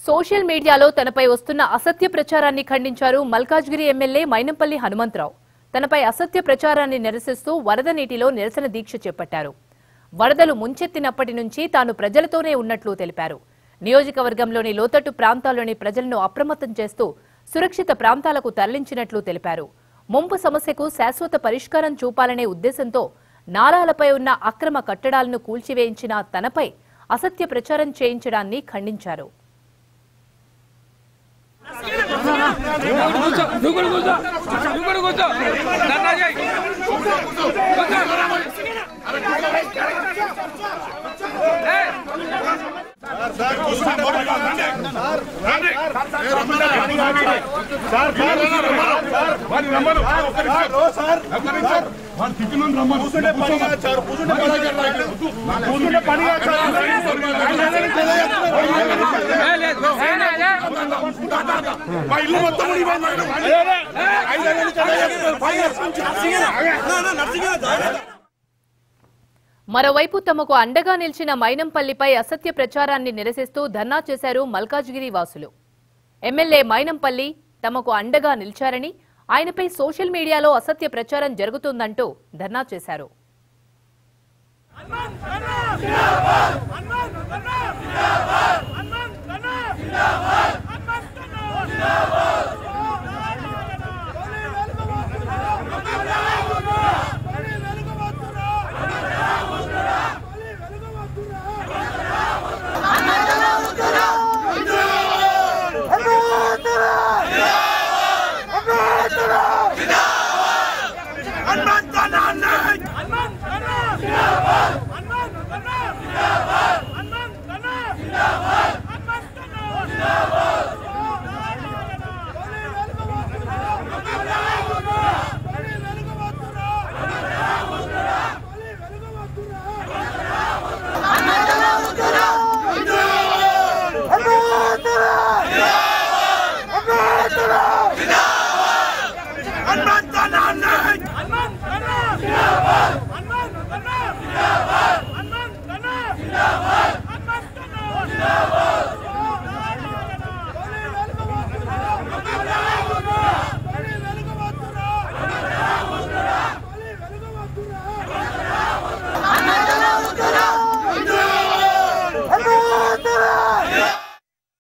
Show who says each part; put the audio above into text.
Speaker 1: Social మీడియాలో తనపై వస్తున్న అసత్య ప్రచారాన్ని ఖండించారు మల్కాజ్గిరి ఎమ్మెల్యే మైనంపల్లి హనుమంత రావు. తనపై అసత్య ప్రచారాన్ని నిరసిస్తూ వరద నీటిలో నిరసన దీక్ష చేపట్టారు. వరదలు ముంచెత్తినప్పటి నుంచి తాను ప్రజలతోనే ఉన్నట్లు తెలిపారు. నియోజకవర్గంలోని లోతట్టు ప్రాంతాల్లోని ప్రజలను అప్రమత్తం చేస్తూ సురక్షిత ప్రాంతాలకు తరలించినట్లు తెలిపారు. ముంపు సమస్యకు శాశ్వత పరిష్కారం చూపాలనే ఉద్దేశంతో నాలాలపై ఉన్న అక్రమ కట్టడాలను కూల్చివేయించిన తనపై అసత్య ప్రచారం చేయించడాన్ని ఖండించారు. మరోవైపు తమకు అండగా నిలిచిన మైనంపల్లిపై అసత్య ప్రచారాన్ని నిరసిస్తూ ధర్నా చేశారు మల్కాజ్గిరి వాసులు. ఎమ్మెల్యే మైనంపల్లి తమకు అండగా నిలిచారని, ఆయనపై సోషల్ మీడియాలో అసత్య ప్రచారం జరుగుతుందంటూ ధర్నా చేశారు.